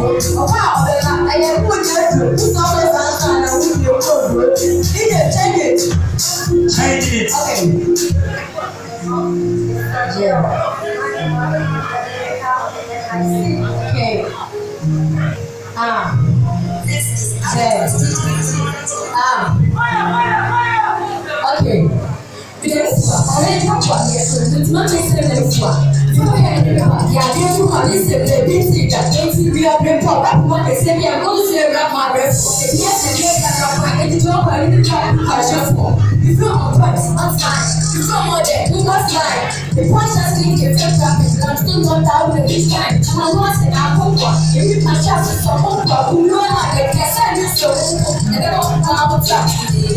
Change it. Okay. Yeah. Okay. Okay. Because already talked about this, it's not just the next one. You know, yeah, you have this, the basic that we are going to talk about. What they say, we are going to say, grab my breath. Yes, and yes, and it's all about the try to catch up for. You feel on twice, that's fine. You feel more than two months line. The point just think you feel traffic, and I'm still not out with each time. I'm once in our home one. If you can chat with some home one, who know how they can send you so home, and they don't come out of chat.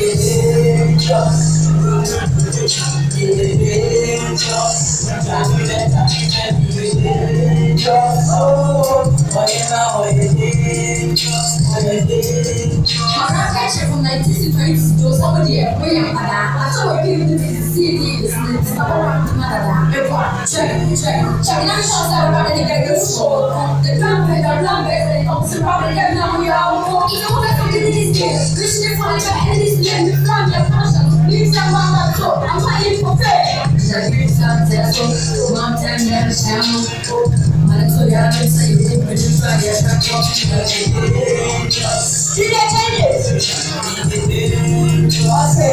From 1920 to somebody where I saw a people to see this check. Now shows out about the guy school. The trumpet or lumbers and comes to probably get now we are all you know what I did this day. Christian for the and this name the from your passion. Leave someone that so I'm not in for fair. One time never sound. So you have to say you didn't produce by your did I change it? Okay.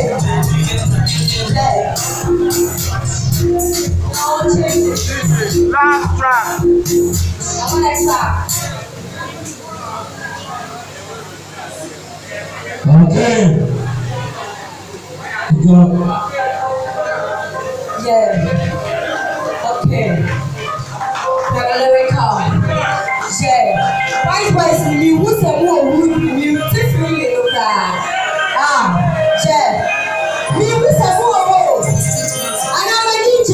I'll change it. Last track. I'm gonna stop. Okay. Go. Yeah. Okay. Hemaa Lyrical. Yeah. White boys, you would say more would be beautiful. Yeah. Me would say more. And I'm a DJ.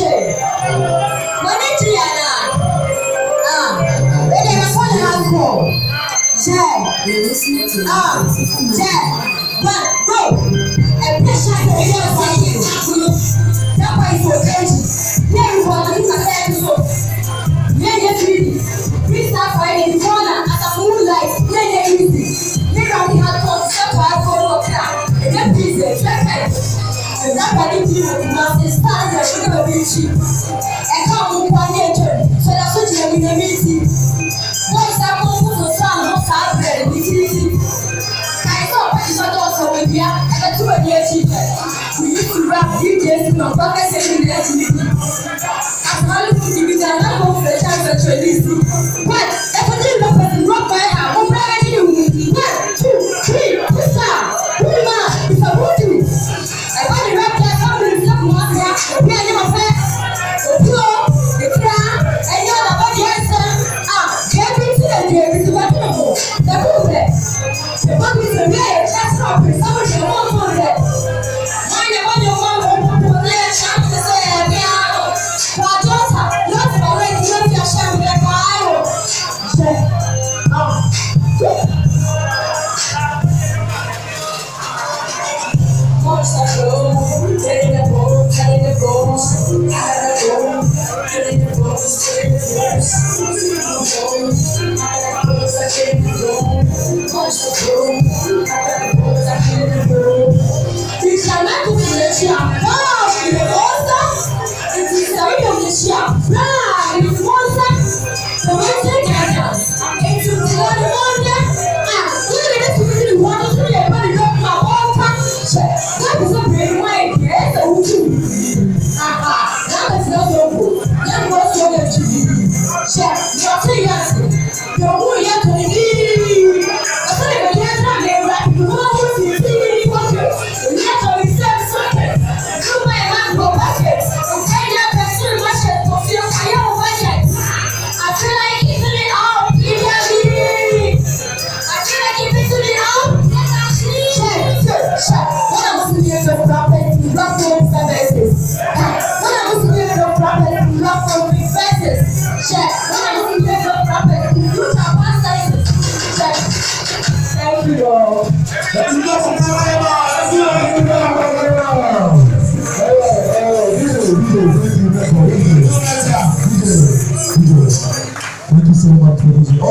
You're listening to but go and pressure the air for you. That way for attention. Here we want to look at that. Yeah, please start finding the corner at the moonlight. Yeah, easy. Here we have to step out for a car. And then please, and that I need you to master stars that should never be cheap. And come on, one nature. So that's what you're going to meet. What's that one for the sun? What's that bread? I saw what is also with you. I got 2 years. We used to rap DJs in our pocket saying that we I'm calling for the video. I'm not going to chance at your list. What? If I didn't look at the rock by how, I'm ready to 1, 2, 3, what's that? Who am I? It's a voodoo. I want to rap that song with some more. We are never fair. The car, and you're the body answer. The book is a man, that's not someone should want for that. Mind your mom, let's chance to say, yeah, daughter, not for it, not your shame, like I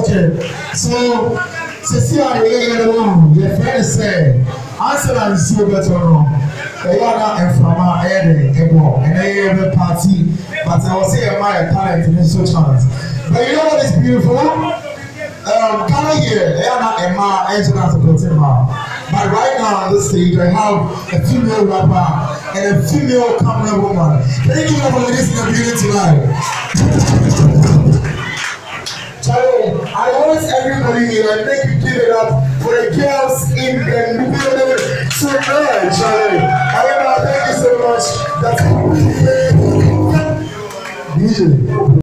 Okay, so see how you get along. Your friend said, answer and see better wrong. They are not in from our area, and they have a party, but I will say my talent in this chance. But you know what is beautiful? Kind of here, they are not in my engine as a Hema. But right now on this stage, I have a female rapper and a female camera woman. Can you give them a listen to the building tonight? Charlie, I want everybody here and make you give it up for the girls in the building tonight, Charlie. Thank you so much. That's DJ.